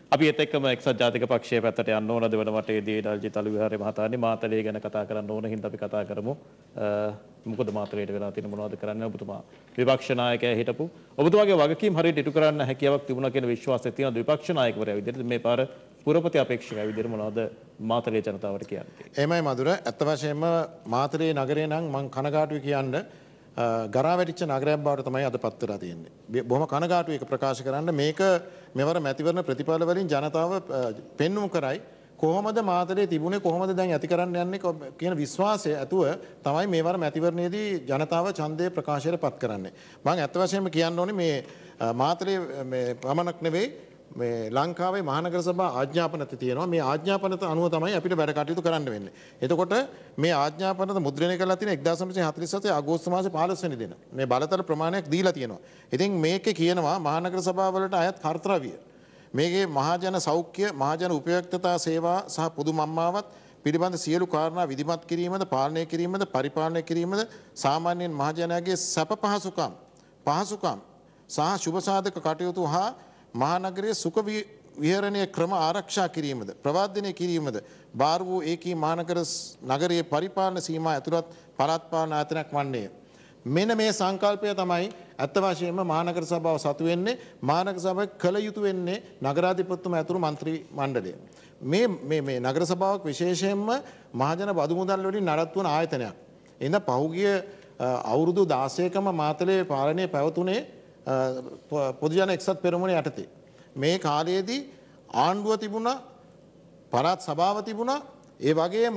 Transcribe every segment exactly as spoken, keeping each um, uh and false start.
අපි ඒත් එක්කම එක්සත් ජාතික පක්ෂයේ පැත්තට යන්න ඕන දෙවන වටේදී දල්ජිත් අලුවිහාරේ මහතානි මාතලේ ගැන කතා කරන්න ඕන හින්දා අපි කතා කරමු. මොකද මාතලේට වෙලා තියෙන මොනවද කරන්න ඔබතුමා විපක්ෂ නායකයා හිටපු ඔබතුමාගේ වගකීම් හරියට ඉටු කරන්න හැකියාවක් තිබුණා කියන විශ්වාසය තියෙන විපක්ෂ නායකවරයා විදිහට මේ පාර පුරපති අපේක්ෂකයා විදිහට මොනවද මාතලේ ජනතාවට කියන්නේ? එහෙමයි මధుර. ඇත්ත වශයෙන්ම මාතලේ නගරේ නම් මම කනගාටුයි කියන්නේ ගරා වැටිච්ච නගරයක් බවට තමයි අදපත් වෙලා තියෙන්නේ. බොහොම කනගාටුයි ඒක ප්‍රකාශ කරන්න. මේක මෙවර මැතිවරණ ප්‍රතිඵල වලින් ජනතාව පෙන්වුම් කරයි. කොහොමද මාතලේ තිබුණේ කොහොමද දැන් ඇති කරන්න යන්නේ කියන විශ්වාසය ඇතුව තමයි මේවර මැතිවරණයේදී ජනතාව ඡන්දය ප්‍රකාශයට පත් කරන්නේ. මම ඇත්ත වශයෙන්ම කියන්න ඕනේ මේ මාතලේ මේ පමණක් නෙවෙයි මේ ලංකාවේ මහනගර සභා ආඥාපනත තියෙනවා. මේ ආඥාපනත අනුව තමයි අපිට වැඩ කටයුතු කරන්න වෙන්නේ. එතකොට මේ ආඥාපනත මුද්‍රණය කරලා තියෙන එක්දාස් නවසිය හතළිස් හතේ අගෝස්තු මාසේ පහළොස් වෙනි දින. මේ බලතල ප්‍රමාණයක් දීලා තියෙනවා. ඉතින් මේකේ කියනවා මහනගර සභාවලට අයත් කර්තව්‍ය. මේකේ මහජන සෞඛ්‍ය, මහජන උපයෝගිතා සේවා සහ පොදු මම්මාවත් පිළිබඳ සියලු කාරණා විධිමත් කිරීමද, පාලනය කිරීමද, පරිපාලනය කිරීමද, සාමාන්‍යයෙන් මහජනයාගේ සැප පහසුකම්, පහසුකම් සහ ශුභ සාධක කටයුතු හා මහනගරයේ සුඛ විහරණයේ ක්‍රම ආරක්ෂා කිරීමද, ප්‍රවර්ධනය කිරීමද, බාර වූ ඒකී මහනගර නගරයේ පරිපාලන සීමා ඇතුළත් පළාත් පාලන ආයතනයක් වන්නේය. මෙන්න මේ සංකල්පය තමයි අත්ත වශයෙන්ම මහනගර සභාව සතු වෙන්නේ. මහනගර සභාව කළ යුතු වෙන්නේ නගරාධිපතිතුමා ඇතුළු മന്ത്രി මණ්ඩලය. මේ මේ මේ නගර සභාවක් විශේෂයෙන්ම මහජන බදු මුදල් වලින් නඩත්තු වන ආයතනයක්. එඳ පහුගිය අවුරුදු දාසයකම මාතලේ පාලනය පැවතුනේ පොදු ජන එක්සත් පෙරමුණ යටතේ. මේ කාලයේදී ආණ්ඩුව තිබුණා, පළාත් සභාව තිබුණා, ඒ වගේම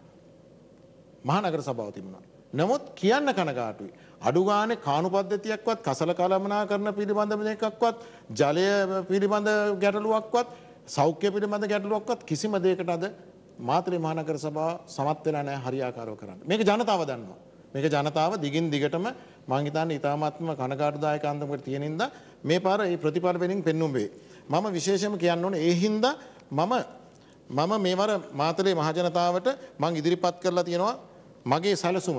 මහනගර සභාව තිබුණා. නමුත් කියන්න කනගාටුයි. අඩු ගානේ කාණු පද්ධතියක්වත්, කසල කළමනාකරණ පිළිබඳ එකක්වත්, ජලය පිළිබඳ ගැටලුවක්වත්, සෞඛ්‍ය පිළිබඳ ගැටලුවක්වත් කිසිම දෙයකට අද මාතලේ මහනගර සභාව සමත් වෙලා නැහැ හරියාකාරව කරන්න. මේක ජනතාව දන්නවා. මේක ජනතාව දිගින් දිගටම මම හිතන්නේ ඉතාමත්ම කනගාටුදායක අන්දමකට තියෙන හින්දා මේ පාර මේ ප්‍රතිඵල වලින් පෙන්වුම් වේ. මම විශේෂයෙන්ම කියන්න ඕනේ ඒ හින්දා මම මම මේවර මාතලේ මහ ජනතාවට මම ඉදිරිපත් කරලා තියෙනවා මගේ සැලසුම.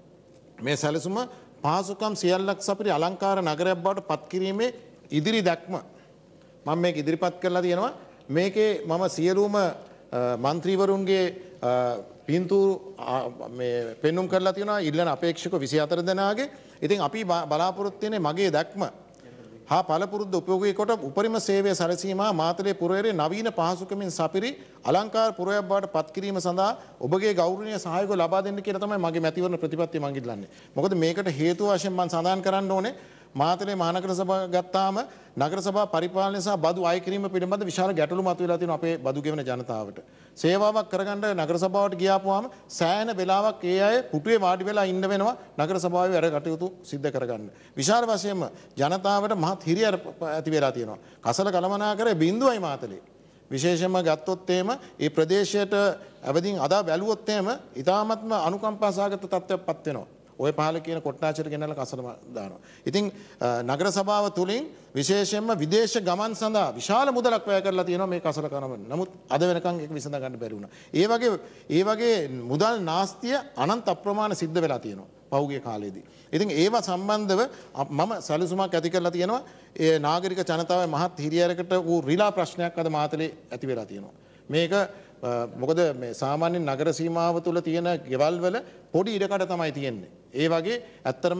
මේ සැලසුම පහසුකම් සියල්ලක් සපිරි අලංකාර නගරයක් බවට පත් කිරීමේ ඉදිරි දැක්ම මම මේක ඉදිරිපත් කරලා තියෙනවා. මේකේ මම සියලුම മന്ത്രിවරුන්ගේ පින්තූරු මේ පෙන්눔 කරලා තියෙනවා ඉල්ලන අපේක්ෂක විසිහතර දෙනාගේ. ඉතින් අපි බලාපොරොත්තු වෙන්නේ මගේ දැක්ම හා පළපුරුද්ද උපයෝගී කොට උපරිම සේවය සැලසීමා මාතලේ පුරවැසියන් නවීන පහසුකමින් සපිරි අලංකාර පුරවැයක් බවට පත් කිරීම සඳහා ඔබගේ ගෞරවනීය සහයෝගය ලබා දෙන්න කියලා තමයි මගේ මැතිවරණ ප්‍රතිපත්තිය මම ඉල්ලන්නේ. මොකද මේකට හේතුව වශයෙන් මම සඳහන් කරන්න ඕනේ මාතලේ මහනගර සභාව ගත්තාම නගර සභා පරිපාලනය සහ බදු අය කිරීම පිළිබඳ විශාල ගැටලු මතුවලා තියෙනවා අපේ බදු ගෙවන ජනතාවට. සේවාවක් කරගන්න නගර සභාවට ගියාපුවාම සෑහෙන වෙලාවක් ඒ අය පුටුවේ වාඩි වෙලා ඉන්න වෙනවා නගර සභාවේ වැඩ කටයුතු සිද්ධ කරගන්න. විශාල වශයෙන්ම ජනතාවට මහත් හිරියර ඇති වෙලා තියෙනවා. කසල කළමනාකරේ බිඳුවයි මාතලේ. විශේෂයෙන්ම ගත්තොත් එහෙම මේ ප්‍රදේශයට අවදින් අදා බැලුවොත් එහෙම ඉතාමත්ම අනුකම්පා සහගත තත්ත්වයක්පත් වෙනවා. ඔය පහල කියන කොට්ටාචර ගෙනල්ලා කසලම දානවා. ඉතින් නගර සභාව තුලින් විශේෂයෙන්ම විදේශ ගමන් සඳහා විශාල මුදලක් වැය කරලා තියෙනවා මේ කසල කනම. නමුත් අද වෙනකන් ඒක විසඳ ගන්න බැරි වුණා. ඒ වගේ ඒ වගේ මුදල් නාස්තිය අනන්ත අප්‍රමාණ සිද්ධ වෙලා තියෙනවා පහුගිය කාලේදී. ඉතින් ඒව සම්බන්ධව මම සැලසුමක් ඇති කරලා තියෙනවා. ඒ නාගරික ජනතාවේ මහත් හිරියරකට වූ රිලා ප්‍රශ්නයක් අද මාතලේ ඇති වෙලා තියෙනවා. මේක මොකද මේ සාමාන්‍ය නගර සීමාව තුල තියෙන ගෙවල් වල පොඩි ඉඩකඩ තමයි තියෙන්නේ. ඒ වගේ ඇත්තරම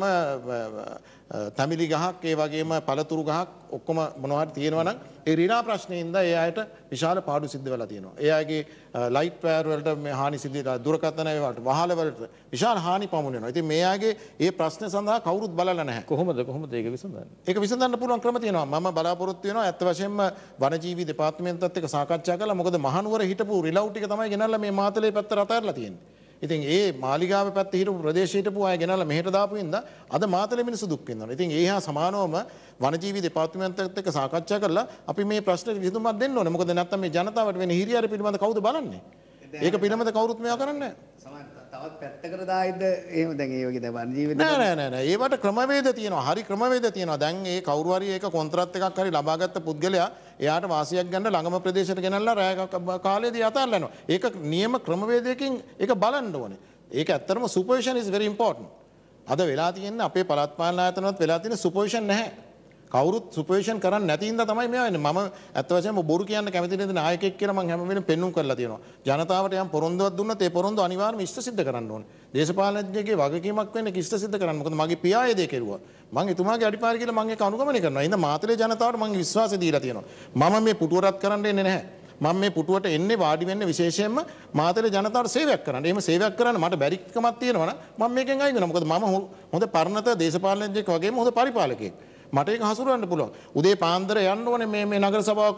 තමිලි ගහක් ඒ වගේම පළතුරු ගහක් ඔක්කොම මොනවා හරි තියෙනවා නම් ඒ රිනා ප්‍රශ්නේින්ද ඒ අයට විශාල පාඩු සිද්ධ වෙලා තියෙනවා. ඒ අයගේ ලයිට් වයර් වලට මේ හානි සිද්ධ වෙලා දුරකථන ඒ වලට වහල වලට විශාල හානි පමුණු වෙනවා. ඉතින් මේ අයගේ ඒ ප්‍රශ්න සඳහා කවුරුත් බලලා නැහැ. කොහොමද කොහොමද ඒක විසඳන්නේ? ඒක විසඳන්න පුළුවන් ක්‍රම තියෙනවා. මම බලාපොරොත්තු වෙනවා ඇත්ත වශයෙන්ම වනජීවි දෙපාර්තමේන්තුවත් එක්ක සාකච්ඡා කළා. මොකද මහනුවර හිටපු රිලව් ටික තමයි ගෙනල්ලා මේ මාතලේ පැත්තට අතහැරලා තියෙන්නේ. ඉතින් ඒ මාලිගාව පැත්තේ හිටපු ප්‍රදේශයේ හිටපු අය ගෙනල්ලා මෙහෙට දාපු හින්දා අද මාතලේ මිනිස්සු දුක් විඳිනවා. ඉතින් ඒ හා සමානවම වනජීවි දෙපාර්තමේන්තුවත් එක්ක සාකච්ඡා කරලා අපි මේ ප්‍රශ්නෙට විසඳුමක් දෙන්න ඕනේ. මොකද නැත්තම් මේ ජනතාවට වෙන හිරියාර පිළිබඳ කවුද බලන්නේ? ඒක පිළිබඳ කවුරුත් මේවා කරන්නේ නැහැ. තවත් පැත්තකට දායිද එහෙම දැන් ඒ වගේ දැන් වනජීවි නෑ නෑ නෑ නෑ ඒවට ක්‍රමවේද තියෙනවා. හරි ක්‍රමවේද තියෙනවා. දැන් ඒ කවුරු හරි ඒක කොන්ත්‍රාත් එකක් හරි ලබාගත්ත පුද්ගලයා එයාට වාසියක් ගන්න ළඟම ප්‍රදේශයට ගෙනල්ලා රැය කාලේදී අතහැරලා යනවා. ඒක නියම ක්‍රමවේදයකින් ඒක බලන්න ඕනේ. ඒක ඇත්තටම සුපර්විෂන් is very important. අද වෙලා තියෙන්නේ අපේ පළාත් පාලන ආයතනවලත් වෙලා තියෙන සුපර්විෂන් නැහැ. කවුරුත් සුපර්විෂන් කරන්නේ නැති ඉඳලා තමයි මේවා එන්නේ. මම ඇත්ත වශයෙන්ම බොරු කියන්න කැමති නැති නායකයෙක් කියලා මම හැම වෙලේම පෙන්눔 කරලා තියෙනවා. ජනතාවට යම් පොරොන්දුවක් දුන්නත් ඒ පොරොන්දු අනිවාර්යයෙන්ම ඉෂ්ට සිද්ධ කරන්න ඕනේ. දේශපාලනඥයෙක්ගේ වගකීමක් වෙන්නේ ඉෂ්ට සිද්ධ කරන්න. මොකද මගේ පියා ඒ දේ කෙරුවා. මම එතුමාගේ අඩිපාර කියලා මම ඒක අනුගමනය කරනවා. එහෙනම් මාතලේ ජනතාවට මම විශ්වාසය දීලා තියෙනවා. මම මේ පුටුව රත් කරන්න එන්නේ නැහැ. මම මේ පුටුවට එන්නේ වාඩි වෙන්නේ විශේෂයෙන්ම මාතලේ ජනතාවට සේවයක් කරන්න. එහෙම සේවයක් කරන්න මට බැරිකමක් තියෙනවා නම් මම මේකෙන් අයින් වෙනවා. මොකද මම හොඳ පරණත දේශපාලනඥයෙක් වගේම හොඳ පරිපාලකයෙක්. මට ඒක හසුරවන්න පුළුවන්. උදේ පාන්දර යන්න ඕනේ මේ මේ නගර සභාවක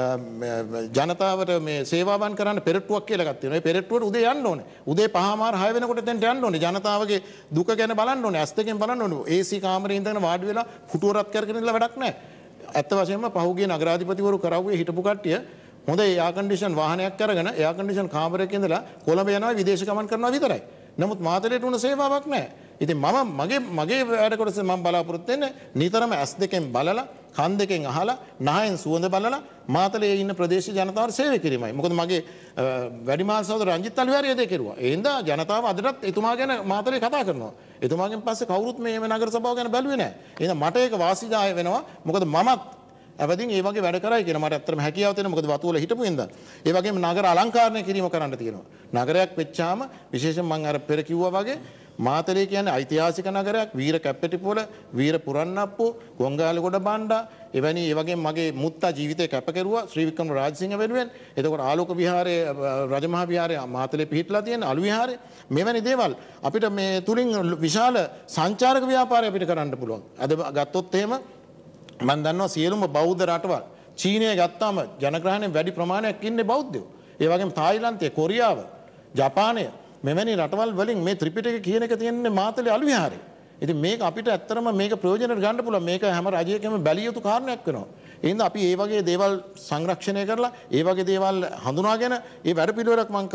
ජනතාවට මේ සේවාවන් කරන්න පෙරට්ටුවක් කියලා එකක් තියෙනවා. ඒ පෙරට්ටුවට උදේ යන්න ඕනේ. උදේ පහමාර හය වෙනකොට එතෙන්ට යන්න ඕනේ. ජනතාවගේ දුක ගැන බලන්න ඕනේ. ඇස් දෙකෙන් බලන්න ඕනේ. ඒ සී කාමරේ ඉඳගෙන වාඩි වෙලා පුටුව රත් කරගෙන ඉඳලා වැඩක් නැහැ. ඇත්ත වශයෙන්ම පහුගිය නගරාධිපතිවරු කරවුවේ හිටපු කට්ටිය හොඳ එයා කන්ඩිෂන් වාහනයක් අරගෙන එයා කන්ඩිෂන් කාමරයක ඉඳලා කොළඹ යනවා විදේශ ගමන් කරනවා විතරයි. නමුත් මාතලේට උන සේවාවක් නැහැ. ඉතින් මම මගේ මගේ වැඩ කොටස මම බලාපොරොත්තු වෙන්නේ නිතරම ඇස් දෙකෙන් බලලා කන් දෙකෙන් අහලා නහයෙන් සුවඳ බලලා මාතලේ ඉන්න ප්‍රදේශීය ජනතාවට සේවය කිරීමයි. මොකද මගේ වැඩිමහල් සහෝදර රංජිත් අලුවිහාරය දෙය කෙරුවා. ඒ හින්දා ජනතාව අදටත් එතුමා ගැන මාතලේ කතා කරනවා. එතුමාගෙන් පස්සේ කවුරුත් මේ නගර සභාව ගැන බැලුවේ නැහැ. එහෙනම් මට ඒක වාසිදායක වෙනවා. මොකද මමත් අවදින් ඒ වගේ වැඩ කරයි කියන මට ඇත්තටම හැකියාව තියෙනවා. මොකද වතු වල හිටපු ඉඳන්. ඒ වගේම නගර අලංකාරණය කිරීම කරන්න තියෙනවා. නගරයක් වෙච්චාම විශේෂයෙන් මම අර පෙර කිව්වා වගේ මාතලේ කියන්නේ ඓතිහාසික නගරයක්. වීර කැප්පෙටිපොළ, වීර පුරන්නප්පු, ගොංගාලගොඩ බණ්ඩා එවැනි ඒ වගේම මගේ මුත්තා ජීවිතේ කැප කෙරුවා ශ්‍රී වික්‍රම රාජසිංහ වෙනුවෙන්. එතකොට ආලෝක විහාරයේ රජමහා විහාරයේ මාතලේ පිහිටලා තියෙන අලුවිහාරය මෙවැනි දේවල් අපිට මේ තුලින් විශාල සංචාරක ව්‍යාපාරය අපිට කරන්න පුළුවන්. අද ගත්තොත් එහෙම මම දන්නවා සියලුම බෞද්ධ රටවල් චීනය ගත්තාම ජනග්‍රහණයෙන් වැඩි ප්‍රමාණයක් ඉන්නේ බෞද්ධයෝ. ඒ වගේම තායිලන්තය, කොරියාව, ජපානය මෙවැනි රටවල් වලින් මේ ත්‍රිපිටකය කියන එක තියෙන්නේ මාතලේ අලුවිහාරේ. ඉතින් මේක අපිට ඇත්තටම මේක ප්‍රයෝජනෙට ගන්න පුළුවන්. මේක හැම රජයකම බැලිය යුතු කාරණයක් වෙනවා. ඒ හින්දා අපි මේ වගේ දේවල් සංරක්ෂණය කරලා ඒ වගේ දේවල් හඳුනාගෙන ඒ වැඩ පිළිවෙලක් මම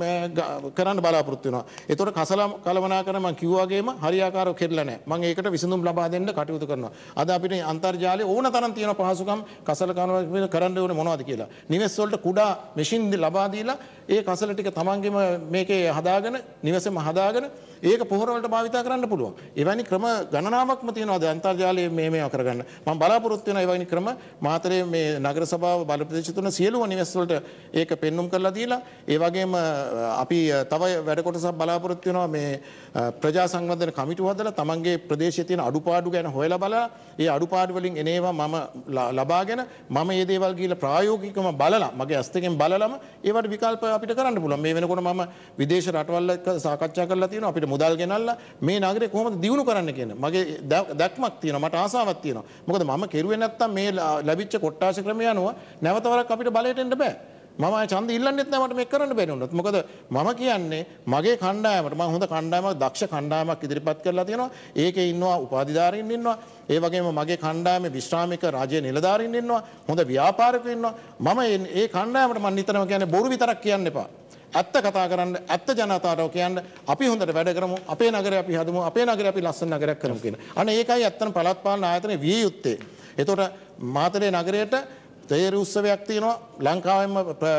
කරන්න බලාපොරොත්තු වෙනවා. ඒතකොට කසල කලමනාකරන මම කිව්වා වගේම හරියාකාරව කෙරෙලා නැහැ. මම ඒකට විසඳුම් ලබා දෙන්න කටයුතු කරනවා. අද අපිට අන්තර්ජාලයේ ඕන තරම් තියෙන පහසුකම් කසල කනවා කරන්න ඕනේ මොනවද කියලා. නිවෙස් වලට කුඩා මැෂින් ලබා දීලා ඒ කසල ටික තමන්ගේම මේකේ හදාගෙන නිවෙසෙම හදාගෙන ඒක පොහොර වලට භාවිත කරන්න පුළුවන්. එවැනි ක්‍රම ගණනාවක්ම තියෙනවා අද අන්තර්ජාලයේ මේ මේවා කරගන්න. මම බලාපොරොත්තු වෙනවා එවැනි ක්‍රම මාතරේ මේ නගර සභාව බල ප්‍රදේශ තුන සියලුම නිවෙස් වලට ඒක පෙන්눔 කරලා දීලා ඒ වගේම අපි තව වැඩ කොටසක් බලාපොරොත්තු වෙනවා මේ ප්‍රජා සංවර්ධන කමිටුව හදලා තමන්ගේ ප්‍රදේශයේ තියෙන අඩුපාඩු ගැන හොයලා බලලා ඒ අඩුපාඩු වලින් එනේවා මම ලබාගෙන මම මේ දේවල් කියලා ප්‍රායෝගිකව බලලා මගේ ඇස් දෙකෙන් බලලම ඒවට විකල්ප අපිට කරන්න පුළුවන්. මේ වෙනකොට මම විදේශ රටවල් එක්ක සාකච්ඡා කරලා තියෙනවා අපිට මුදල් ගෙනල්ලා මේ නගරේ කොහොමද දියුණු කරන්න කියන මගේ දැක්මක් තියෙනවා මට ආසාවක් තියෙනවා. මොකද මම කෙරුවේ නැත්තම් මේ ලැබිච්ච කොට්ටාශ ක්‍රමය අනුව නැවතවරක් අපිට බලයට එන්න බෑ. මම ආය ඡන්ද ඉල්ලන්නෙත් නැහැ මට මේක කරන්න බැරි වුණොත්. මොකද මම කියන්නේ මගේ කණ්ඩායමට මම හොඳ කණ්ඩායමක් දක්ෂ කණ්ඩායමක් ඉදිරිපත් කරලා තියෙනවා. ඒකේ ඉන්නවා උපාධිධාරීන් ඉන්නවා. ඒ වගේම මගේ කණ්ඩායමේ විශ්‍රාමික රාජ්‍ය නිලධාරීන් ඉන්නවා. හොඳ ව්‍යාපාරිකයෝ ඉන්නවා. මම ඒ කණ්ඩායමට මම නිතරම කියන්නේ බොරු විතරක් කියන්න එපා. ඇත්ත කතා කරන්න ඇත්ත ජනතාවට කියන්න අපි හොඳට වැඩ කරමු අපේ නගරය අපි හදමු අපේ නගරය අපි ලස්සන නගරයක් කරමු කියන. අනේ ඒකයි ඇත්තම පළාත් පාලන ආයතනයේ විය යුත්තේ. එතකොට මාතලේ නගරයට තේරු උත්සවයක් තියෙනවා ලංකාවෙම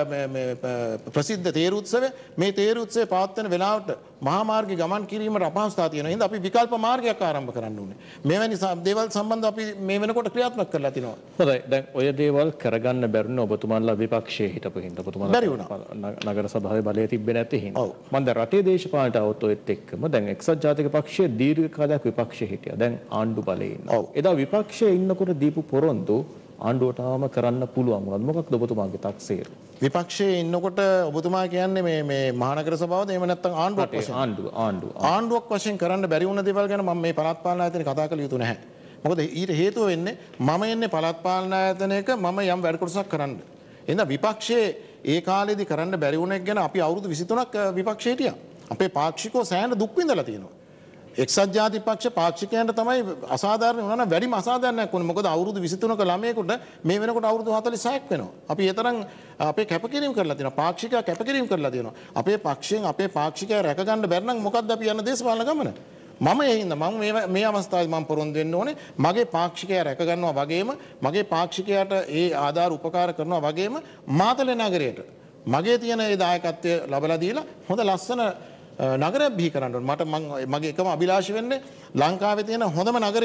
ප්‍රසිද්ධ තේරු උත්සවය. මේ තේරු උත්සවය පවත්වන වෙලාවට මහා මාර්ගයේ ගමන් කිරීමට අපහසුතාව තියෙනවා. එහෙනම් අපි විකල්ප මාර්ගයක් ආරම්භ කරන්න ඕනේ. මේවැනි දේවල් සම්බන්ධව අපි මේ වෙනකොට ක්‍රියාත්මක කරලා තිනවා. හොඳයි. දැන් ඔය දේවල් කරගන්න බැරුණ ඔබතුමාලා විපක්ෂයේ හිටපු හින්දා ඔබතුමාලා බැරි වුණා. නගර සභාවේ බලය තිබ්බේ නැති හින්දා. මම දැන් රටේ දේශපාලනට આવත් ඔයත් එක්කම දැන් එක්සත් ජාතික පක්ෂයේ දීර්ඝ කාලයක් විපක්ෂයේ හිටියා. දැන් ආණ්ඩු බලයේ ඉන්නවා. එදා විපක්ෂයේ ඉන්නකොට දීපු පොරොන්දු ආණ්ඩුවටම කරන්න පුළුවන් වුණාද? මොකක්ද ඔබතුමාගේ තක්සේර? විපක්ෂයේ ඉන්නකොට ඔබතුමා කියන්නේ මේ මේ මහනගර සභාවද එහෙම නැත්නම් ආණ්ඩුවක් වශයෙන්? ආණ්ඩුව ආණ්ඩුව ආණ්ඩුවක් වශයෙන් කරන්න බැරි වුණ දේවල් ගැන මම මේ පළාත් පාලන ආයතනයේ කතා කළ යුතු නැහැ. මොකද ඊට හේතුව වෙන්නේ මම එන්නේ පළාත් පාලන ආයතනයක මම යම් වැඩ කොටසක් කරන්න. එහෙනම් විපක්ෂයේ ඒ කාලේදී කරන්න බැරි වුණ එක ගැන අපි අවුරුදු විසිතුනක් විපක්ෂයේ හිටියා. අපේ පාක්ෂිකව සෑහෙන දුක් විඳලා තියෙනවා. එක්සත් ජාතික පක්ෂ පාක්ෂිකයන්ට තමයි අසාධාරණ වුණා නම් වැඩිම අසාධාරණයක් වුණේ. මොකද අවුරුදු විසිතුනක ළමයෙකුට මේ වෙනකොට අවුරුදු හතළිස් හයක් වෙනවා. අපි ඒ තරම් අපේ කැපකිරීම කරලා තියෙනවා. පාක්ෂිකයා කැපකිරීම කරලා තියෙනවා. අපේ පක්ෂයෙන් අපේ පාක්ෂිකයා රැක ගන්න බැරි නම් මොකද්ද අපි යන දේශපාලන ගමන? මම ඒ හින්දා මම මේ මේ අවස්ථාවේ මම පොරොන්දු වෙන්න ඕනේ මගේ පාක්ෂිකයා රැක ගන්නවා වගේම මගේ පාක්ෂිකයාට ඒ ආධාර උපකාර කරනවා වගේම මාතලේ නගරයට මගේ තියෙන ඒ දායකත්වය ලබලා දීලා හොඳ ලස්සන නගරයක් බිහි කරන්න ඕනේ. මට මගේ එකම අභිලාෂය වෙන්නේ ලංකාවේ තියෙන හොඳම නගරය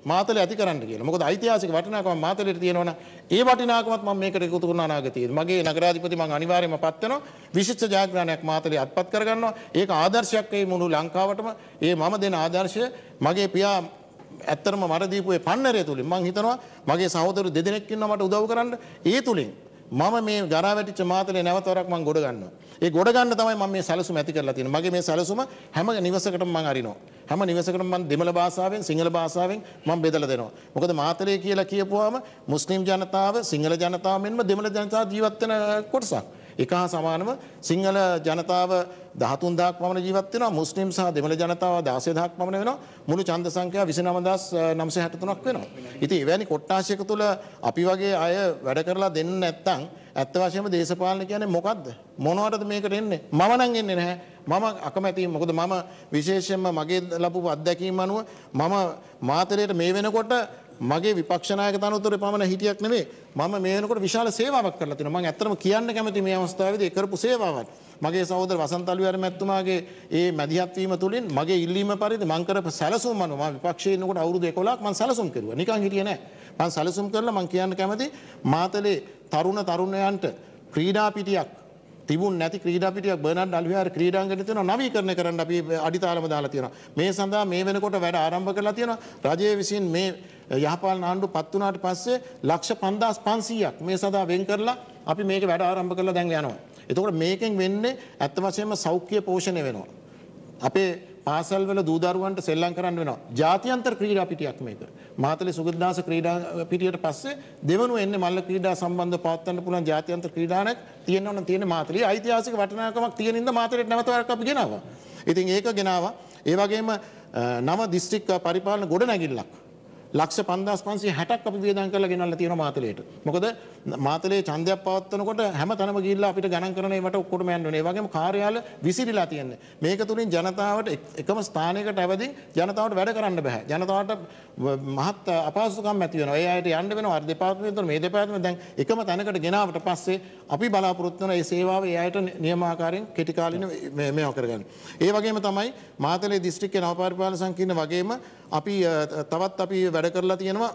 මාතලේ ඇති කරන්න කියලා. මොකද ඓතිහාසික වටිනාකම මාතලේට තියෙනවනම් ඒ වටිනාකමත් මම මේකට එකතු කරන අනාගතයේ මගේ නගරාධිපති මම අනිවාර්යයෙන්ම පත් වෙනවා. විශිෂ්ට ජයග්‍රහණයක් මාතලේ අත්පත් කරගන්නවා. ඒක ආදර්ශයක් වෙයි මුළු ලංකාවටම. ඒ මම දෙන ආදර්ශය මගේ පියා ඇත්තටම මට දීපු ඒ පන්නරය තුලින් මම හිතනවා මගේ සහෝදරු දෙදෙනෙක් ඉන්නවා මට උදව් කරන්න. ඒ තුලින් මම මේ ගරා වැටිච්ච මාතලේ නැවත වරක් මම ගොඩ ගන්නවා. ඒ ගොඩ ගන්න තමයි මම මේ සැලසුම ඇති කරලා තියෙන්නේ. මගේ මේ සැලසුම හැම නිවසකටම මම අරිනවා. හැම නිවසකටම මම දෙමළ භාෂාවෙන් සිංහල භාෂාවෙන් මම බෙදලා දෙනවා. මොකද මාතලේ කියලා කියපුවාම මුස්ලිම් ජනතාව, සිංහල ජනතාව මෙන්ම දෙමළ ජනතාව ජීවත් වෙන කොටසක්. එක හා සමානව සිංහල ජනතාව දහතුන් දහසක් පමණ ජීවත් වෙනවා. මුස්ලිම් සහ දෙමළ ජනතාව දාසය දහසක් පමණ වෙනවා. මුළු ඡන්ද සංඛ්‍යාව විසිනම හදාස් නවසිය හැට තුනක් වෙනවා. ඉතින් එවැනි කොට්ටාශයක තුල අපි වගේ අය වැඩ කරලා දෙන්න නැත්නම් ඇත්ත වශයෙන්ම දේශපාලන කියන්නේ මොකද්ද? මොනවටද මේකට එන්නේ? මම නම් එන්නේ නැහැ. මම අකමැතියි. මොකද මම විශේෂයෙන්ම මගේ ලැබපු අත්දැකීම් අනුව මම මාතලේට මේ වෙනකොට මගේ විපක්ෂ නායක තනතුරේ පමණ හිටියක් නෙවෙයි මම මේ වෙනකොට විශාල සේවාවක් කරලා තිනවා. මම ඇත්තටම කියන්න කැමති මේ අවස්ථාවේදී ඒ කරපු සේවාවක්. මගේ සහෝදර වසන්ත අලුවිහාර මැතිතුමාගේ ඒ මැදිහත් වීම තුලින් මගේ ඉල්ලීම පරිදි මම කරපු සැලසුම් අනුව මම විපක්ෂයේ ඉන්නකොට අවුරුදු එකොළහක් මම සැලසුම් කරුවා. නිකන් හිටියේ නැහැ. මම සැලසුම් කරලා මම කියන්න කැමති මාතලේ තරුණ තරුණයන්ට ක්‍රීඩා පිටියක් තිබුණ නැති ක්‍රීඩා පිටියක් බර්නාඩ් අලුවිහාර ක්‍රීඩාංගණය තියෙනවා නවීකරණය කරන්න අපි අඩිතාලම දාලා තියෙනවා. මේ සඳහා මේ වෙනකොට වැඩ ආරම්භ කරලා තියෙනවා. රජයේ විසින් මේ යහපාලන ආණ්ඩුව පත් වුණාට පස්සේ ලක්ෂ පන්දාස් පන්සීයක් මේ සඳහා වෙන් කරලා අපි මේක වැඩ ආරම්භ කරලා දැන් යනවා. එතකොට මේකෙන් වෙන්නේ ඇත්ත වශයෙන්ම සෞඛ්‍ය පෝෂණය වෙනවා. අපේ පාසල් වල දූ දරුවන්ට සෙල්ලම් කරන්න වෙනවා. ජාත්‍යන්තර ක්‍රීඩා පිටියක් මේක. මාතලේ සුගතදාස ක්‍රීඩා පිටියට පස්සේ දෙවනුව එන්නේ මල්ල ක්‍රීඩා සම්බන්ධව පවත්වන්න පුළුවන් ජාත්‍යන්තර ක්‍රීඩාවක් තියෙනවා නම් තියෙන මාතලේ ඓතිහාසික වටිනාකමක් තියෙන ඉඳ මාතලේට නැවත වරක් අපි ගෙනාවා. ඉතින් ඒක ගෙනාවා. ඒ වගේම නව දිස්ත්‍රික් පරිපාලන ගොඩනැගිල්ලක් ලක්ෂ පන්දාස් පන්සිය හැටක් අපි වියදම් කරලා ගෙනල්ලා තියෙනවා මාතලේට. මොකද මාතලේ ඡන්දයක් පවත්වනකොට හැම තැනම ගිහිල්ලා අපිට ගණන් කරන ඒවට ඔක්කොටම යන්න ඕනේ. ඒ වගේම කාර්යාල විසිරීලා තියෙන්නේ. මේක තුලින් ජනතාවට එකම ස්ථානයකට ඇවදින් ජනතාවට වැඩ කරන්න බෑ. ජනතාවට මහත් අපහසුකම් ඇති වෙනවා. ඒ අයට යන්න වෙනවා. අර දෙපාර්තමේන්තුවල මේ දෙපාර්තමේන්තුව දැන් එකම තැනකට ගෙනාවට පස්සේ අපි බලාපොරොත්තු වෙන මේ සේවාව ඒ අයට නියමාකාරයෙන් කෙටි කාලින මේව කරගන්න. ඒ වගේම තමයි මාතලේ දිස්ත්‍රික්කයේ නව පරිපාලන සංකීර්ණ වගේම අපි තවත් අපි වැඩ කරලා තියෙනවා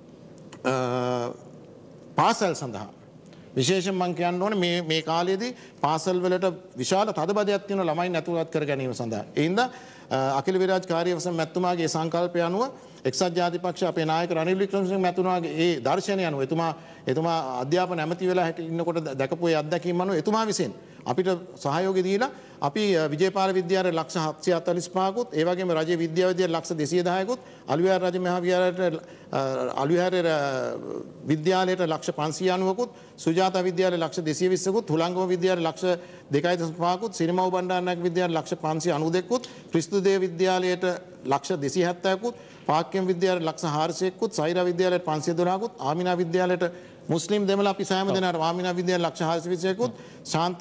පාසල් සඳහා. විශේෂයෙන් මම කියන්න ඕනේ මේ මේ කාලේදී පාසල් වලට විශාල තදබදයක් තියෙන ළමයින් ඇතුළත් කර ගැනීම සඳහා. ඒ හින්දා අකිල විරාජ් කාර්යවසම් මැතිතුමාගේ සංකල්පය අනුව එක්සත් ජාතික පක්ෂ අපේ නායක රනිල් වික්‍රමසිංහ මැතිතුමාගේ ඒ දර්ශනය අනුව එතුමා එතුමා අධ්‍යාපන ඇමති වෙලා ඉන්නකොට දැකපු ඒ අත්දැකීම් අනුව එතුමා විසින් අපිට සහයෝගය දීලා අපි විජේපාල විද්‍යාලයේ ලක්ෂ හත්සිය හතළිස් පහකුත් ඒ වගේම රජයේ විද්‍යා විද්‍යාලයේ ලක්ෂ දෙසිය දහයකුත් අලුවිහාර රජ මහා විහාරයට අලුවිහාරයේ විද්‍යාලයට ලක්ෂ පන්සිය අනූවකුත් සුජාතා විද්‍යාලයේ ලක්ෂ දෙසිය විස්සකුත් හුලංගම විද්‍යාලයේ ලක්ෂ දෙකයි දශම පහකුත් සිරිමව් බණ්ඩාරනායක විද්‍යාලයේ ලක්ෂ පන්සිය අනූ දෙකකුත් ක්‍රිස්තුදේව විද්‍යාලයට ලක්ෂ දෙසිය හැත්තෑවකුත් පාක්‍යම් විද්‍යාලයට ලක්ෂ හාරසියකුත් සෛරා විද්‍යාලයට පන්සිය දොළහකුත් ආමිනා විද්‍යාලයට මුස්ලිම් දෙමළ අපි සෑම දෙනාට ආමිනා විද්‍යාලයේ ලක්ෂ හාරසිය විස්සකුත් ශාන්ත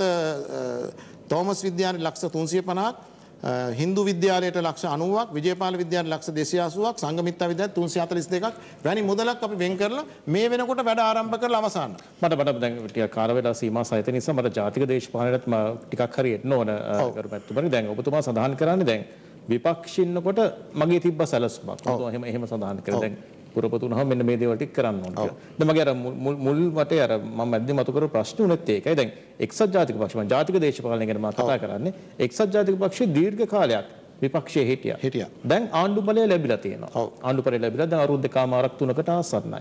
තෝමස් විද්‍යාලයේ ලක්ෂ තුන්සිය පනහක් හින්දු විද්‍යාලයට ලක්ෂ අනූවක් විජේපාල විද්‍යාලයට ලක්ෂ දෙසිය අසූවක් සංගමිත්තා විද්‍යාලයට තුන්සිය හතළිස් දෙකක් වැනි මුදලක් අපි වෙන් කරලා මේ වෙනකොට වැඩ ආරම්භ කරලා අවසන්. මට මට දැන් ටිකක් කාල වේලා සීමා සහිත නිසා මට ජාතික දේශපාලනයටත් ටිකක් හරියට නෝන කරුමැතිතුමනි දැන් ඔබතුමා සඳහන් කරන්නේ දැන් විපක්ෂ ඉන්නකොට මගේ තිබ්බ සැලසුමක්. ඔබතුමා එහෙම එහෙම සඳහන් කරලා දැන් පුරපතුනහම මෙන්න මේ දේවල් ටික කරන්න ඕන කියලා. දැන් මගේ අර මුල් වටේ අර මම මැද්දේ මතු කරපු ප්‍රශ්නේ උනේත් ඒකයි. දැන් එක්සත් ජාතික පක්ෂ මම ජාතික දේශපාලනය ගැන මම කතා කරන්නේ. එක්සත් ජාතික පක්ෂයේ දීර්ඝ කාලයක් විපක්ෂයේ හිටියා. හිටියා. දැන් ආණ්ඩු බලය ලැබිලා තියෙනවා. ආණ්ඩු බලය ලැබිලා දැන් අවුරුදු දෙකමාරක් තුනකට ආසන්නයි.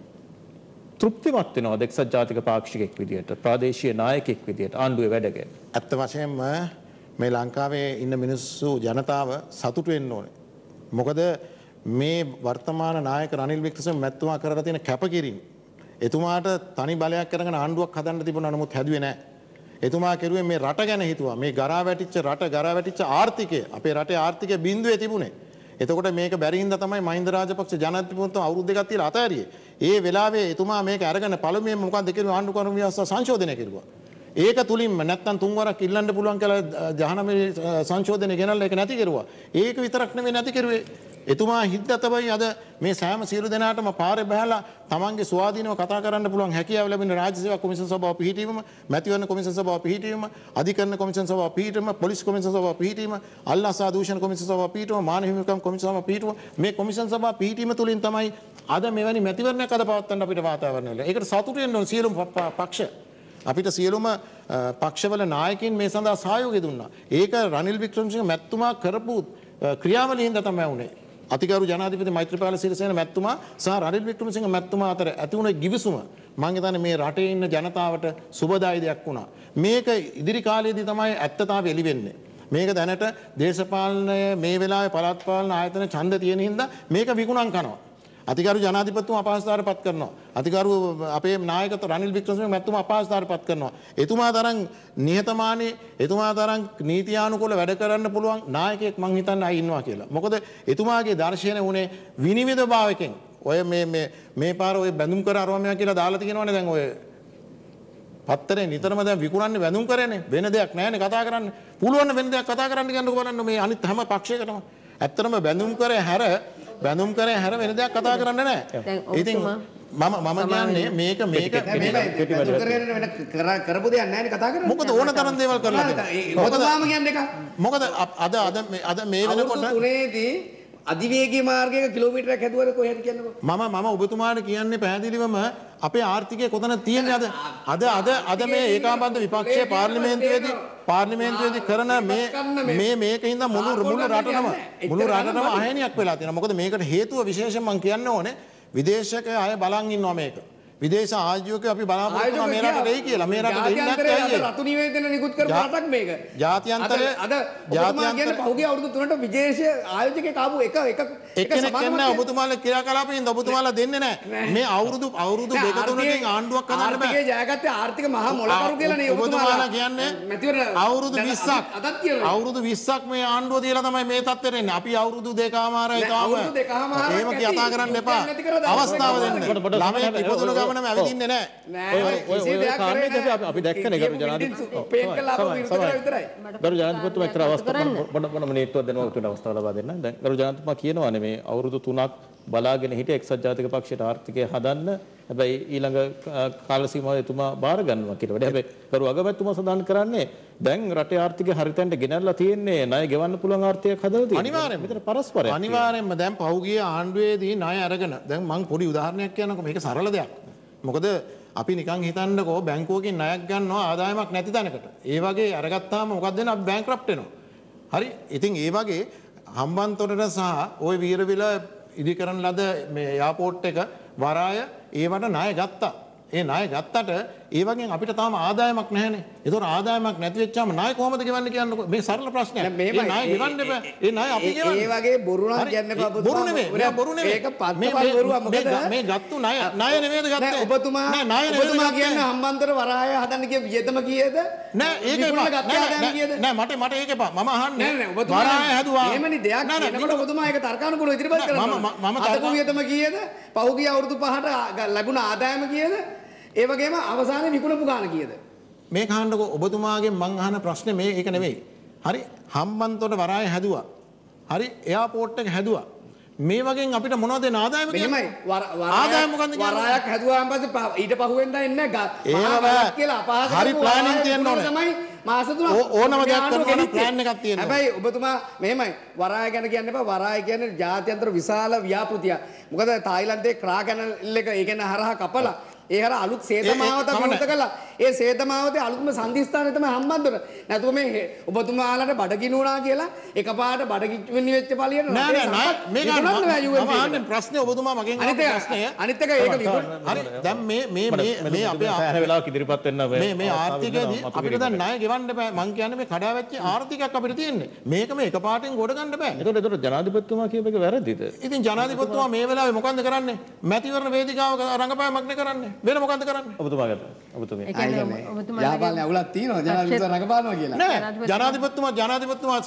තෘප්තිමත් වෙනවද එක්සත් ජාතික පාක්ෂිකෙක් විදියට ප්‍රාදේශීය නායකයෙක් විදියට ආණ්ඩුවේ වැඩගෙන? ඇත්ත වශයෙන්ම මේ ලංකාවේ ඉන්න මිනිස්සු ජනතාව සතුටු වෙන්න ඕනේ. මොකද මේ වර්තමාන නායක රනිල් වික්‍රමසිංහ මැතිතුමා කරලා තියෙන කැපකිරීම එතුමාට තනි බලයක් කරගෙන ආණ්ඩුවක් හදන්න තිබුණා නමුත් හැදුවේ නැහැ. එතුමා කෙරුවේ මේ රට ගැන හිතුවා. මේ ගරා වැටිච්ච රට ගරා වැටිච්ච ආර්ථිකය අපේ රටේ ආර්ථිකය බිඳුවේ තිබුණේ. එතකොට මේක බැරි හින්දා තමයි මහින්ද රාජපක්ෂ ජනාධිපතිතුමා අවුරුදු දෙකක් තියලා අතහැරියේ. ඒ වෙලාවේ එතුමා මේක අරගෙන පළමුවෙන්ම මොකක්ද කිරුවේ ආණ්ඩුකරණ ව්‍යවස්ථාව සංශෝධනය කෙරුවා. ඒක තුලින්ම නැත්තම් තුන් වරක් ඉල්ලන්න පුළුවන් කියලා දහනවය සංශෝධනය ගෙනල්ලා ඒක නැති කරුවා. ඒක විතරක් නෙමෙයි නැති කරුවේ. එතුමා හිද්දා තමයි අද මේ සෑම සියලු දෙනාටම පාරේ බහැලා තමන්ගේ ස්වාධීනව කතා කරන්න පුළුවන් හැකියාව ලැබෙන රාජ්‍ය සේවා කොමිෂන් සභාව පිහිටීම, මැතිවරණ කොමිෂන් සභාව පිහිටීම, අධිකරණ කොමිෂන් සභාව පිහිටීම, පොලිස් කොමිෂන් සභාව පිහිටීම, අල්ලාසා දූෂණ කොමිෂන් සභාව පිහිටීම, මානව හිමිකම් කොමිෂන් සභාව පිහිටීම, මේ කොමිෂන් සභාව පිහිටීම තුලින් තමයි අද මෙවැනි මැතිවරණයක් අද පවත්වන්න අපිට වාතාවරණය ලැබෙන්නේ. ඒකට සතුටු වෙන්න ඕන සියලුම පක්ෂ. අපිට සියලුම පක්ෂවල නායකින් මේ සඳහා සහයෝගය දුන්නා. ඒක රනිල් වික්‍රමසිංහ මැතිතුමා කරපු ක්‍රියාවලියෙන්ද තමයි වුනේ. අතිගරු ජනාධිපති මෛත්‍රීපාල සිරිසේන මැතිතුමා සහ රනිල් වික්‍රමසිංහ මැතිතුමා අතර ඇති වුණ ගිවිසුම මම හිතන්නේ මේ රටේ ඉන්න ජනතාවට සුබදායි දෙයක් වුණා. මේක ඉදිරි කාලයේදී තමයි ඇත්තතාවය එළි වෙන්නේ. මේක දැනට දේශපාලනය මේ වෙලාවේ පළාත් පාලන ආයතන ඡන්ද තියෙන හින්දා මේක විකුණන් කරනවා. අතිගරු ජනාධිපතිතුමා අපහසුතාවයට පත් කරනවා. අතිගරු අපේ නායක රනිල් වික්‍රමසිංහ මැතිතුමා අපහසුතාවයට පත් කරනවා. එතුමා තරම් නිහතමානී, එතුමා තරම් නීතියානුකූල වැඩ කරන්න පුළුවන් නායකයෙක් මං හිතන්නේ ආයි ඉන්නවා කියලා. මොකද එතුමාගේ දර්ශනය උනේ විනිවිද භාවයෙන්. ඔය මේ මේ මේ පාර ඔය බැඳුම් කර අරවමයා කියලා දාලා තියෙනවනේ දැන් ඔය පත්තරේ නිතරම දැන් විකුණන්නේ බැඳුම් කරන්නේ. වෙන දෙයක් නැහැනේ කතා කරන්න. පුළුවන් වෙන දෙයක් කතා කරන්න කියන්නකෝ බලන්න මේ අනිත් හැම පක්ෂයකටම. ඇත්තටම බැඳුම් කරේ හැර බැඳුම් කරේ හැර වෙන දෙයක් කතා කරන්න නැහැ. ඉතින් මම මම කියන්නේ මේක මේක බැඳුම් කරේ වෙන කරපු දෙයක් නැහැ නේ කතා කරන්නේ. මොකද ඕන තරම් දේවල් කරලා තියෙනවා. ඔබතුමාම කියන්නේ එක. මොකද අද අද අද මේ වෙනකොට තුනේදී අධිවේගී මාර්ගයක කිලෝමීටරයක් හැදුවද කොහෙද කියන්නකෝ. මම මම ඔබතුමාට කියන්නේ පැහැදිලිවම අපේ ආර්ථිකය කොතන තියෙන්නේ අද අද අද අද මේ ඒකාබද්ධ විපක්ෂයේ පාර්ලිමේන්තුවේදී පාර්ලිමේන්තුවේදී කරන මේ මේ මේකින්ද මුළු මුළු රටම මුළු රටම අහේනියක් වෙලා තියෙනවා. මොකද මේකට හේතුව විශේෂයෙන් මම කියන්න ඕනේ විදේශක අය බලන් ඉන්නවා මේක. විදේශ ආයෝජකයෝ අපි බලාපොරොත්තු වෙනවා මේ රටට එයි කියලා. මේ රටට එන්නේ නැත්නම් රතු නිවේදන නිකුත් කරපු රටක් මේක. ජාත්‍යන්තරය අද ඔබතුමා කියන්නේ පහුගිය අවුරුදු තුනට විදේශ ආයෝජකයෙක් ආපු එක එක එක්කෙනෙක් කියන්නේ ඔබතුමාලා ක්‍රියාකලාපයෙන් ඔබතුමාලා දෙන්නේ නැහැ. මේ අවුරුදු අවුරුදු දෙක තුනකින් ආණ්ඩුවක් හදන්න බෑ. ආර්ථිකය ජයගත්තේ ආර්ථික මහා මොලකරු කියලා නේ ඔබතුමාලා කියන්නේ. අවුරුදු විස්සක් අවුරුදු විස්සක් මේ ආණ්ඩුව තියලා තමයි මේ තත්ත්වෙට එන්නේ. අපි අවුරුදු දෙකමාරයි තාම. අවුරුදු දෙකමාරයි. එහෙම කතා කරන්න එපා. අවස්ථාව දෙන්න. ළමයි ඉපදුන ගමනම ඇවිදින්නේ නැහැ. නෑ කිසි දෙයක් කරන්නේ නැහැ. අපි දැක්කනේ ගරු ජනාධිපති පේන් කළා අපු විතරයි විතරයි. ගරු ජනාධිපතිතුමා එක්තරා අවස්ථාවක් මොන මොන මිනිත්තුවක් දෙනවා උතුම් අවස්ථාව ලබා දෙන්න. දැන් ගරු ජනාධිපතිතුමා කියනවානේ මේ අවුරුදු තුනක් බලාගෙන හිටිය එක්සත් ජාතික පක්ෂයට ආර්ථිකය හදන්න. හැබැයි ඊළඟ කාල සීමාවේ එතුමා බාර ගන්නවා කියලා. හැබැයි ගරු අගමැතිතුමා සඳහන් කරන්නේ දැන් රටේ ආර්ථිකය හරියටම ගෙනල්ලා තියෙන්නේ ණය ගෙවන්න පුළුවන් ආර්ථිකයක් හදලා තියෙනවා. අනිවාර්යයෙන්ම මෙතන පරස්පරයක්. අනිවාර්යයෙන්ම දැන් පහුගිය ආණ්ඩුවේදී ණය අරගෙන දැන් මම පොඩි උදාහරණයක් කියන්නකෝ මේක සරල දෙයක්. මොකද අපි නිකන් හිතන්නකෝ බැංකුවකින් ණයක් ගන්නවා ආදායමක් නැති තැනකට. ඒ වගේ අරගත්තාම මොකක්ද වෙන්නේ? අපි බැංක්‍රප්ට් වෙනවා. හරි? ඉතින් ඒ වගේ හම්බන්තොටට සහ ওই වීරවිල ඉදිකරන ලද මේ එයාපෝට් එක වරාය ඒවට ණය ගත්තා. ඒ ණය ගත්තට ඒ වගේ අපිට තාම ආදායමක් නැහැනේ. ඒතකොට ආදායමක් නැති වෙච්චාම ණය කොහොමද ගෙවන්නේ කියන්නකෝ. මේ සරල ප්‍රශ්නයක්. ඒ ණය ගෙවන්න බෑ. ඒ ණය අපි ගෙවන්නේ. ඒ වගේ බොරු නම් කියන්නකෝ ඔබතුමා. බොරු නෙමෙයි. මේ බොරු නෙමෙයි. ඒක පත්පල් බොරුවක්. මොකද මේ ගත්තු ණය ණය නෙමෙයිද ගත්තේ? නෑ ඔබතුමා නෑ ණය ඔබතුමා කියන්නේ හම්බන්තොට වරාය හදන්න කිය වියදම කීයද? නෑ ඒක එපා. නෑ මට මට ඒක එපා. මම අහන්නේ නෑ නෑ ඔබතුමා වරාය හැදුවා. එහෙමනේ දෙයක් කියනකොට ඔබතුමා ඒක තර්කානුකූලව ඉදිරිපත් කරනවා. මම අදපු වියදම කීයද? පහුගිය අවුරුදු පහට ලැබුණ ආදායම කීයද? ඒ වගේම අවසානයේ විකුණපු ගාන කීයද? මේක අහන්නකෝ ඔබතුමාගෙන් මං අහන ප්‍රශ්නේ මේ ඒක නෙවෙයි. හරි හම්බන්තොට වරාය හැදුවා. හරි එයාපෝට් එක හැදුවා. මේ වගේ අපිට මොනවද දෙන ආදායම කියන්නේ? මෙහෙමයි ආදායම මොකන්ද කියන්නේ? වරායක් හැදුවාන් පස්සේ ඊට පහුවෙන්ද එන්නේ නැහැ. කියලා අපහාස හරි ප්ලෑනින් තියෙන්න ඕනේ. තමයි මාස තුනක් ඕනම දෙයක් කරනවා නම් ප්ලෑන් එකක් තියෙනවා. හැබැයි ඔබතුමා මෙහෙමයි වරාය ගැන කියන්න එපා. වරාය කියන්නේ ජාත්‍යන්තර විශාල ව්‍යාපෘතියක්. මොකද තායිලන්තයේ ක්‍රා කැනල් එක ඒ කියන්නේ හරහා කපලා ඒ හර අලුත් සේතමාවත විවෘත කළා. ඒ සේතමාවතේ අලුත්ම සංදිස්ථානය තමයි හම්බන්තොට. නැතුව මේ ඔබතුමාලට බඩගිනි වුණා කියලා එකපාරට බඩගිනි වෙච්ච පළියට නෑ නෑ මේක මම අහන්නේ ප්‍රශ්නේ ඔබතුමා මගෙන් අහපු ප්‍රශ්නය. අනිත් එක ඒක විකුණ. හරි දැන් මේ මේ මේ මේ අපේ හැම වෙලාවක ඉදිරිපත් වෙන්න මේ මේ ආර්ථිකයේදී අපිට දැන් ණය ගෙවන්න බෑ. මං කියන්නේ මේ කඩාවැච්ච ආර්ථිකයක් අපිට තියෙන්නේ. මේක මේ එකපාරටෙන් ගොඩ ගන්න බෑ. එතකොට එතකොට ජනාධිපතිතුමා කියප එක වැරදිද? ඉතින් ජනාධිපතිතුමා මේ වෙලාවේ මොකන්ද කරන්නේ? මැතිවරණ වේදිකාවක රංගපෑමක් නේ කරන්නේ. වෙන මොකන්ද කරන්නේ? ඔබතුමා ගත්තා. ඔබතුමිය. යාපාලනේ අවුලක් තියෙනවා ජනාධිපතිතුමා රඟපානවා කියලා. නෑ ජනාධිපතිතුමා ජනාධිපතිතුමා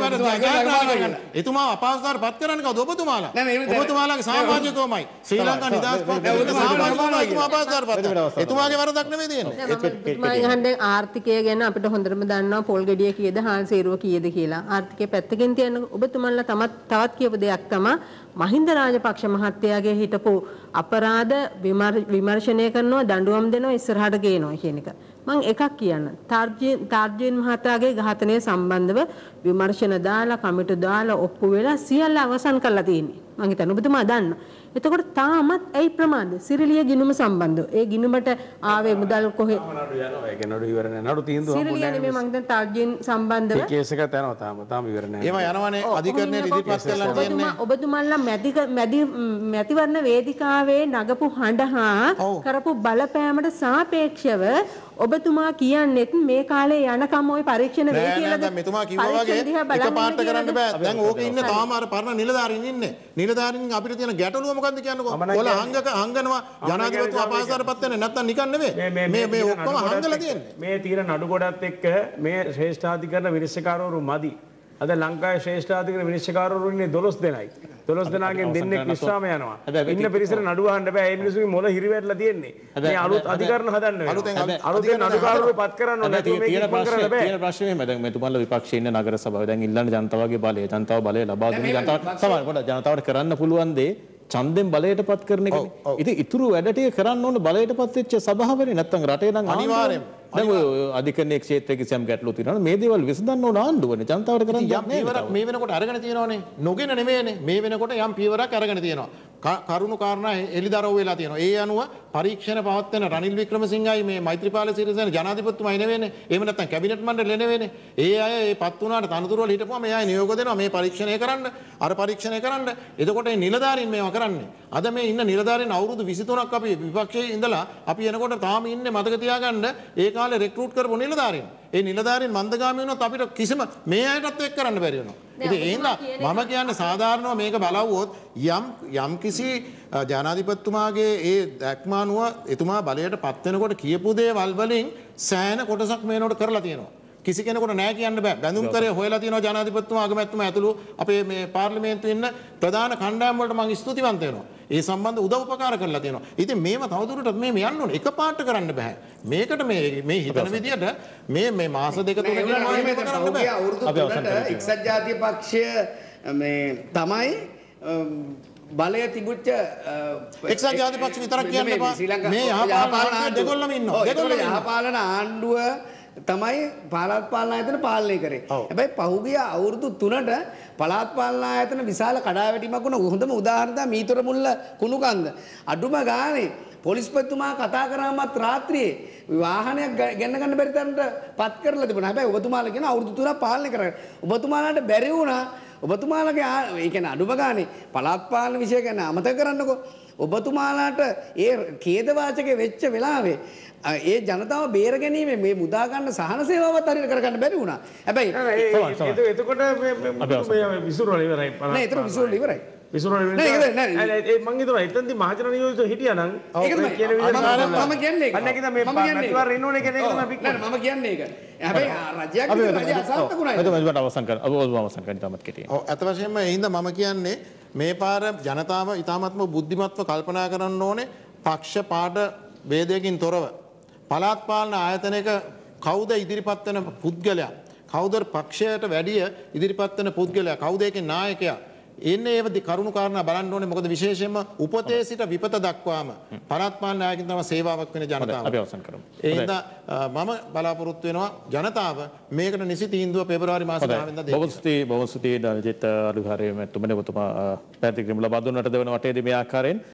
සභාපතිතුමාට එතුමා අපහසුතාවට පත් කරන්නේ කවුද? ඔබතුමාලා. ඔබතුමාලාගේ සමාජිකවමයි. ශ්‍රී ලංකා නිදහස් පක්ෂයේ සමාජිකවමයි එතුමා අපහසුතාවට පත් කරන්නේ. එතුමාගේ වරදක් නෙමෙයි තියෙන්නේ. මම අහන්නේ ආර්ථිකය ගැන අපිට හොඳටම දන්නවා පොල් ගෙඩිය කීයද හාල් සේරුව කීයද කියලා. ආර්ථිකය පැත්තකින් තියන ඔබතුමාලා තමත් තවත් කියපු දෙයක් තමයි මහින්ද රාජපක්ෂ මහත්තයාගේ හිටපු අපරාධ විමර්ශනය කරනවා දඬුවම් දෙනවා ඉස්සරහට ගේනවා කියන එක. මම එකක් කියන්න. තාර්ජින් මහතාගේ ඝාතනය සම්බන්ධව විමර්ශන දාලා කමිටු දාලා ඔප්පු වෙලා සියල්ල අවසන් කරලා තියෙන්නේ. මම හිතන්නේ ඔබතුමා දන්න. එතකොට තාමත් ඇයි ප්‍රමාද සිරිලිය ගිණුම සම්බන්ධව ඒ ගිණුමට ආවේ මුදල් කොහෙ නඩු යනවා ඒක නඩු ඉවර නැහැ නඩු තීන්දුව සිරිලිය නෙමෙයි මම දැන් තාර්ජින් සම්බන්ධව ඒ කේස් එකත් යනවා තාම තාම ඉවර නැහැ ඒවා යනවනේ අධිකරණයේ ඉදිරිපත් කරලා තියෙන්නේ ඔබතුමාලා මැදි මැදි මැතිවරණ වේදිකාවේ නගපු හඬ හා කරපු බලපෑමට සාපේක්ෂව ඔබතුමා කියන්නේ මේ කාලේ යනකම් ওই පරීක්ෂණ වෙයි කියලාද දැන් මෙතුමා කිව්වා වගේ එකපාරට කරන්න බෑ දැන් ඕකේ ඉන්න තාම අර පරණ නිලධාරීන් ඉන්නේ නිලධාරීන් අපිට තියෙන ගැටලුව මොකද්ද කියන්නකෝ ඔයාලා හංගක හංගනවා ජනාධිපතිතුමා අපහසුතාවටපත් වෙන්නේ නැත්තම් නිකන් නෙවෙයි මේ මේ ඔක්කොම හංගලා තියෙන්නේ මේ තියෙන නඩු ගොඩත් එක්ක මේ ශ්‍රේෂ්ඨාධිකරණ විනිශ්චයකාරවරු මදි අද ලංකාවේ ශ්‍රේෂ්ඨාධිකරණ විනිශ්චයකාරවරු ඉන්නේ දොළොස් දෙනයි දොළොස් දෙනාගෙන් දෙන්නෙක් විශ්‍රාම යනවා ඉන්න පිරිසට නඩුව අහන්න බෑ ඒ මිනිස්සුගේ මොළ හිරිවැටලා තියෙන්නේ මේ අලුත් අධිකරණ හදන්න වෙනවා අලුතෙන් නඩුකාරවරු පත් කරන්න ඕනේ නැතුව මේක ඉක්මන් කරන්න බෑ තියෙන ප්‍රශ්නේ එහෙම දැන් මෙතුමාලා විපක්ෂයේ ඉන්න නගර සභාව දැන් ඉල්ලන්නේ ජනතාවගේ බලය ජනතාව බලය ලබා දුන්න ජනතාවට සමහර කොට ජනතාවට කරන්න පුළුවන් දේ ඡන්දෙන් බලයට පත් කරන එකනේ. ඉතින් ඉතුරු වැඩ ටික කරන්න ඕන බලයට පත් වෙච්ච සභාවනේ නැත්තම් රටේ නම් අනිවාර්යයෙන් දැන් ඔය අධිකරණයේ ක්ෂේත්‍රයේ කිසියම් ගැටලු තියෙනවා මේ දේවල් විසඳන්න ඕන ආණ්ඩුවනේ ජනතාවට කරන්න යම් පීවරක් මේ වෙනකොට අරගෙන තියෙනවනේ නොගෙන නෙමෙයිනේ මේ වෙනකොට යම් පීවරක් අරගෙන තියෙනවා කරුණු කාරණා එලිදරව් වෙලා තියෙනවා ඒ අනුව පරීක්ෂණ පවත්වන රනිල් වික්‍රමසිංහයි මේ මෛත්‍රීපාල සිරිසේන ජනාධිපතිතුමායි නෙවෙයිනේ එහෙම නැත්නම් කැබිනට් මණ්ඩලය නෙවෙයිනේ ඒ අය ඒ පත් වුණාට තනතුරු වල හිටපුවා මේ අය නියෝග දෙනවා මේ පරීක්ෂණය කරන්න අර පරීක්ෂණය කරන්න එතකොට මේ නිලධාරීන් මේවා කරන්නේ අද මේ ඉන්න නිලධාරීන් අවුරුදු විසිතුනක් අපි විපක්ෂයේ ඉඳලා අපි එනකොට තාම ඉන්නේ මතක තියාගන්න ඒ කාලේ රෙක්රූට් කරපු නිලධාරීන් ඒ නිලධාරීන් මන්දගාමී වුණොත් අපිට කිසිම මේ අයටත් එක් කරන්න බැරි වෙනවා ඉතින් ඒ හින්දා මම කියන්නේ සාධාරණව මේක බලවුවොත් යම් යම් කිසි ජනාධිපතිතුමාගේ ඒ දැක්ම අනුව එතුමා බලයට පත් වෙනකොට කියපු දේවල් වලින් සෑහෙන කොටසක් මේනොට කරලා තියෙනවා කිසි කෙනෙකුට නෑ කියන්න බෑ බැඳුම් කරේ හොයලා තියෙනවා ජනාධිපතිතුමා අගමැතිතුමා ඇතුළු අපේ මේ පාර්ලිමේන්තුවේ ඉන්න ප්‍රධාන කණ්ඩායම් වලට මම ස්තුතිවන්ත වෙනවා ඒ සම්බන්ධ උදව් උපකාර කරලා තියෙනවා ඉතින් මේව තවදුරටත් මේ යන්න ඕනේ එකපාරට කරන්න බෑ මේකට මේ මේ හිතන විදියට මේ මේ මාස දෙක තුනකින් කරන්න බෑ අපි එක්සත් ජාතික පක්ෂය මේ තමයි බලය තිබුච්ච එක්සත් ජාතික පක්ෂ විතරක් කියන්න බෑ මේ යහපාලන දෙගොල්ලම ඉන්නවා දෙගොල්ලම යහපාලන ආණ්ඩුව තමයි පළාත් පාලන ආයතන පාලනය කරේ. හැබැයි පහුගිය අවුරුදු තුනට පළාත් පාලන ආයතන විශාල කඩාවැටීමක් වුණ හොඳම උදාහරණ තමයි මීතර මුල්ල කුණුකන්ද. අඩුම ගානේ පොලිස්පතිතුමා කතා කරාමත් රාත්‍රියේ වාහනයක් ගෙන්න ගන්න බැරි තරමට පත් කරලා තිබුණා. හැබැයි ඔබතුමාලා කියන අවුරුදු තුනක් පාලනය කරා. ඔබතුමාලාට බැරි වුණා ඔබතුමාලගේ ඒ කියන්නේ අඩුම ගානේ පළාත් පාලන විෂය ගැන අමතක කරන්නකෝ. ඔබතුමාලාට ඒ ඛේදවාචකේ වෙච්ච වෙලාවේ ඒ ජනතාව බේර ගැනීම මේ මුදා ගන්න සහන සේවාවත් හරියට කරගන්න බැරි වුණා. හැබැයි එතකොට මේ විසුරුවල ඉවරයි. නෑ ඒතර විසුරුවල ඉවරයි. විසුරුවල ඉවරයි. නෑ නෑ මං හිතුවා එතනදී මහජන නියෝජිතව හිටියා නම් ඒක තමයි කියන විදිහට මම කියන්නේ ඒක. අන්න ඒක තමයි මේ පැතිවර ඉන්න ඕනේ කියන එක තමයි පික්. නෑ මම කියන්නේ ඒක. හැබැයි රජයක් විදිහට රජය අසාර්ථකුණා. ඒක තමයි මට අවසන් කරන්න. ඔබ අවසන් කරන්න තමත් කෙටියෙන්. ඔව් අත වශයෙන්ම ඒ හින්දා මම කියන්නේ මේ පාර ජනතාව ඊටාත්ම බුද්ධිමත්ව කල්පනා කරන්න ඕනේ පක්ෂ පාට ભેදයකින් තොරව පළාත් පාලන ආයතනයක කවුද ඉදිරිපත් වෙන පුද්ගලයා කවුද පක්ෂයට වැඩිය ඉදිරිපත් වෙන පුද්ගලයා කවුද ඒකේ නායකයා එන්නේ ඒවදී කරුණු කාරණා බලන්න ඕනේ මොකද විශේෂයෙන්ම උපතේ සිට විපත දක්වාම පළාත් පාලන ආයතන තමයි සේවාවක් වෙන ජනතාව. අපි අවසන් කරමු. ඒ හින්දා මම බලාපොරොත්තු වෙනවා ජනතාව මේකට නිසි තීන්දුව පෙබරවාරි මාස දහ වෙනිදා දෙන්න. බොහොම ස්තුතියි බොහොම ස්තුතියි දල්ජිත් අලුවිහාරේ මැතිතුමනි ඔබතුමා පැහැදිලි කිරීම ලබා දුන්නට දෙවන වටේදී මේ ආකාරයෙන්